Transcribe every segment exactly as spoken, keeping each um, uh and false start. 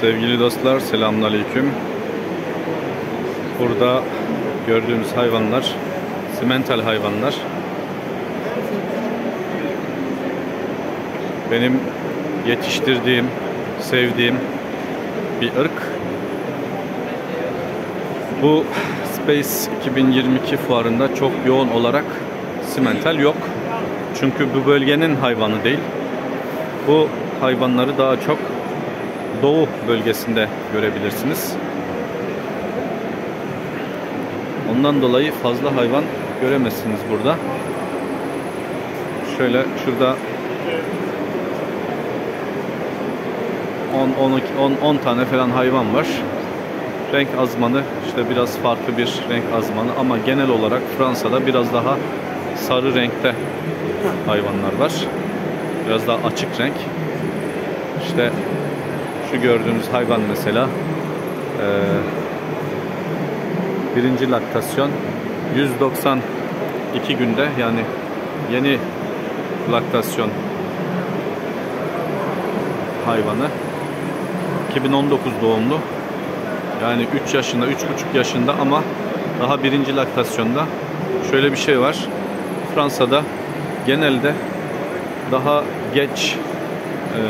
Sevgili dostlar, selamünaleyküm. Burada gördüğünüz hayvanlar simental hayvanlar. Benim yetiştirdiğim, sevdiğim bir ırk. Bu Space iki bin yirmi iki fuarında çok yoğun olarak simental yok. Çünkü bu bölgenin hayvanı değil. Bu hayvanları daha çok Doğu bölgesinde görebilirsiniz. Ondan dolayı fazla hayvan göremezsiniz burada. Şöyle şurada on tane falan hayvan var. Renk azmanı işte biraz farklı bir renk azmanı ama genel olarak Fransa'da biraz daha sarı renkte hayvanlar var. Biraz daha açık renk. İşte şu gördüğünüz hayvan mesela e, birinci laktasyon yüz doksan iki günde, yani yeni laktasyon hayvanı, iki bin on dokuz doğumlu, yani üç yaşında, üç buçuk yaşında ama daha birinci laktasyonda. Şöyle bir şey var, Fransa'da genelde daha geç e,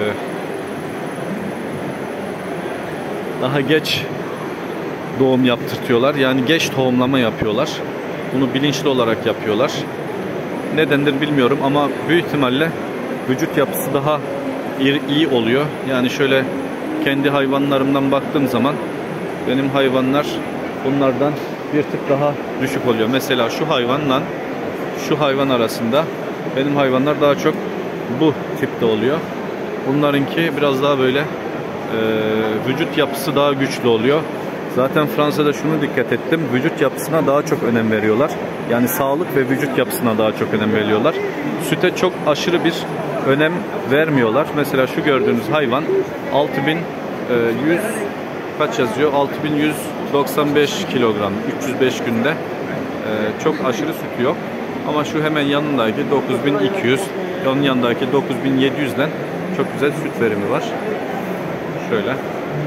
daha geç doğum yaptırtıyorlar. Yani geç tohumlama yapıyorlar. Bunu bilinçli olarak yapıyorlar. Nedendir bilmiyorum ama büyük ihtimalle vücut yapısı daha iyi, iyi oluyor. Yani şöyle kendi hayvanlarımdan baktığım zaman benim hayvanlar bunlardan bir tık daha düşük oluyor. Mesela şu hayvanla şu hayvan arasında benim hayvanlar daha çok bu tipte oluyor. Bunlarınki biraz daha böyle e, vücut yapısı daha güçlü oluyor. Zaten Fransa'da şunu dikkat ettim. Vücut yapısına daha çok önem veriyorlar. Yani sağlık ve vücut yapısına daha çok önem veriyorlar. Süte çok aşırı bir önem vermiyorlar. Mesela şu gördüğünüz hayvan altı bin yüz kaç yazıyor? altı bin yüz doksan beş kilogram. üç yüz beş günde. Ee, çok aşırı sütü yok. Ama şu hemen yanındaki dokuz bin iki yüz, onun yanındaki dokuz bin yedi yüz'den çok güzel süt verimi var. Şöyle.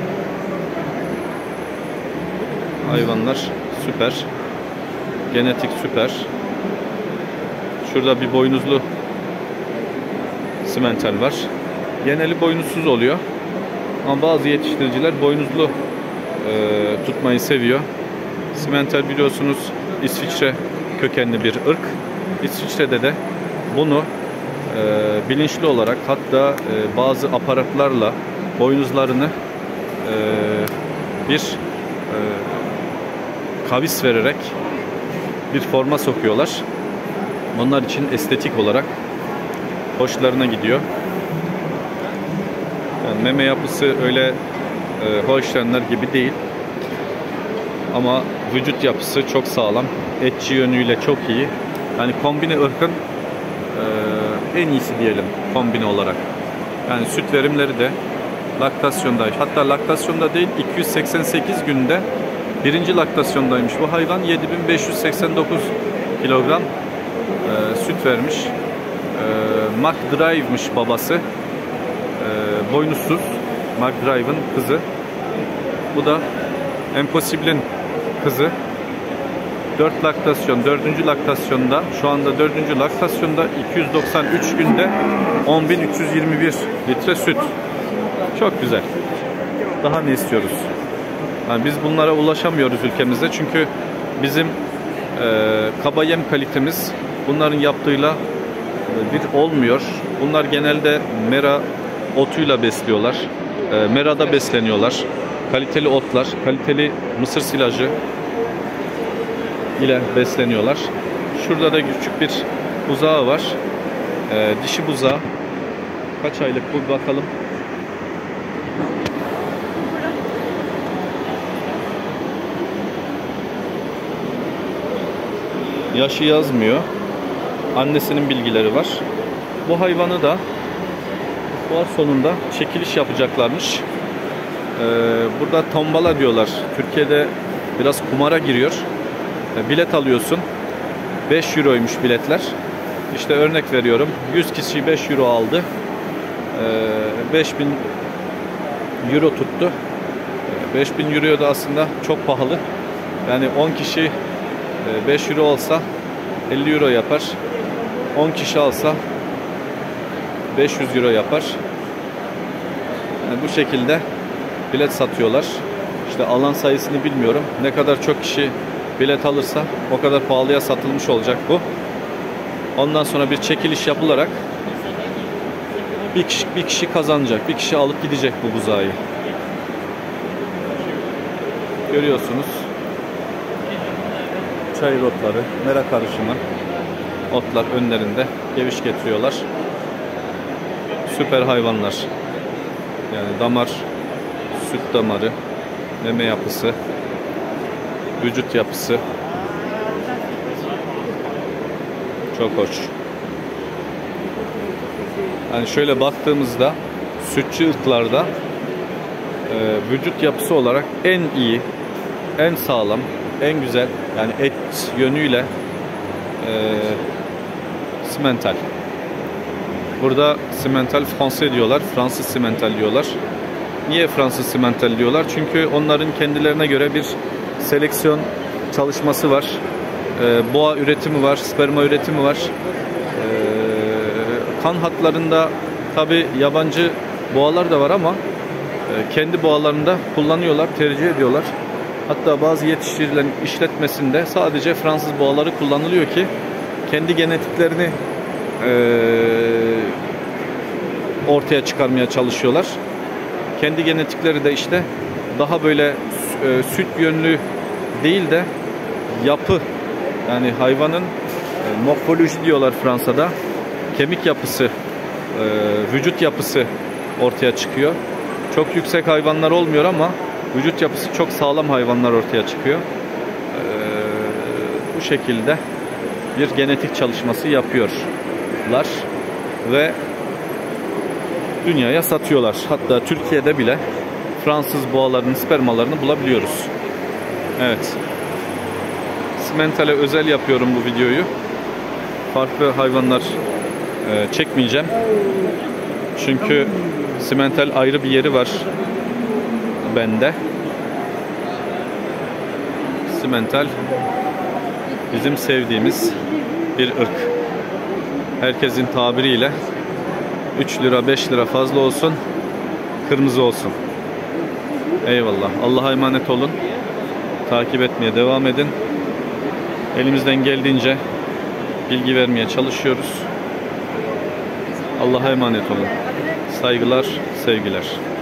Hayvanlar süper. Genetik süper. Şurada bir boynuzlu simental var. Geneli boynuzsuz oluyor. Ama bazı yetiştiriciler boynuzlu e, tutmayı seviyor. Simental biliyorsunuz İsviçre kökenli bir ırk. İsviçre'de de bunu e, bilinçli olarak, hatta e, bazı aparatlarla boynuzlarını e, bir e, kavis vererek bir forma sokuyorlar. Onlar için estetik olarak hoşlarına gidiyor. Yani meme yapısı öyle e, Holsteinler gibi değil. Ama vücut yapısı çok sağlam. Etçi yönüyle çok iyi. Yani kombine ırkın e, en iyisi diyelim kombine olarak. Yani süt verimleri de laktasyonda, hatta laktasyonda değil, iki yüz seksen sekiz günde birinci laktasyondaymış bu hayvan. yedi bin beş yüz seksen dokuz kilogram e, süt vermiş. E, Mac Drive'mış babası. E, boynuzsuz. Mac Drive'ın kızı. Bu da Impossible'in kızı. dört laktasyon, dördüncü laktasyonda, şu anda dördüncü laktasyonda iki yüz doksan üç günde on bin üç yüz yirmi bir litre süt. Çok güzel. Daha ne istiyoruz? Yani biz bunlara ulaşamıyoruz ülkemizde çünkü bizim e, kaba yem kalitemiz bunların yaptığıyla bir olmuyor. Bunlar genelde mera otuyla besliyorlar. E, merada besleniyorlar. Kaliteli otlar, kaliteli mısır silajı ile besleniyorlar. Şurada da küçük bir buzağı var. E, dişi buzağı. Kaç aylık bu, bakalım. Yaşı yazmıyor. Annesinin bilgileri var. Bu hayvanı da fuar sonunda çekiliş yapacaklarmış. Ee, burada tombala diyorlar. Türkiye'de biraz kumara giriyor. E, bilet alıyorsun. beş euroymuş biletler. İşte örnek veriyorum. yüz kişi beş euro aldı. Ee, beş bin euro tuttu. beş bin euroya da aslında çok pahalı. Yani on kişi beş euro olsa elli euro yapar. on kişi alsa beş yüz euro yapar. Yani bu şekilde bilet satıyorlar. İşte alan sayısını bilmiyorum. Ne kadar çok kişi bilet alırsa o kadar pahalıya satılmış olacak bu. Ondan sonra bir çekiliş yapılarak bir kişi, bir kişi kazanacak. Bir kişi alıp gidecek bu buzağı. Görüyorsunuz. Çayır otları, mera karışımı otlar önlerinde geviş getiriyorlar. Süper hayvanlar. Yani damar, süt damarı, meme yapısı, vücut yapısı çok hoş. Yani şöyle baktığımızda sütçü ırklarda e, vücut yapısı olarak en iyi, en sağlam, en güzel, yani et yönüyle e, simental. Burada simental Fransız diyorlar. Fransız simental diyorlar. Niye Fransız simental diyorlar? Çünkü onların kendilerine göre bir seleksiyon çalışması var. E, boğa üretimi var, sperma üretimi var. E, kan hatlarında tabi yabancı boğalar da var ama e, kendi boğalarında kullanıyorlar, tercih ediyorlar. Hatta bazı yetiştirilen işletmesinde sadece Fransız boğaları kullanılıyor ki kendi genetiklerini e, ortaya çıkarmaya çalışıyorlar. Kendi genetikleri de işte daha böyle e, süt yönlü değil de yapı, yani hayvanın e, morfoloji diyorlar Fransa'da, kemik yapısı, e, vücut yapısı ortaya çıkıyor. Çok yüksek hayvanlar olmuyor ama vücut yapısı çok sağlam hayvanlar ortaya çıkıyor. E, bu şekilde bir genetik çalışması yapıyorlar ve dünyaya satıyorlar. Hatta Türkiye'de bile Fransız boğalarının spermalarını bulabiliyoruz. Evet. Simental'e özel yapıyorum bu videoyu. Farklı hayvanlar e, çekmeyeceğim. Çünkü simental ayrı bir yeri var bende. Simental bizim sevdiğimiz bir ırk. Herkesin tabiriyle üç lira beş lira fazla olsun, kırmızı olsun. Eyvallah. Allah'a emanet olun. Takip etmeye devam edin. Elimizden geldiğince bilgi vermeye çalışıyoruz. Allah'a emanet olun. Saygılar, sevgiler.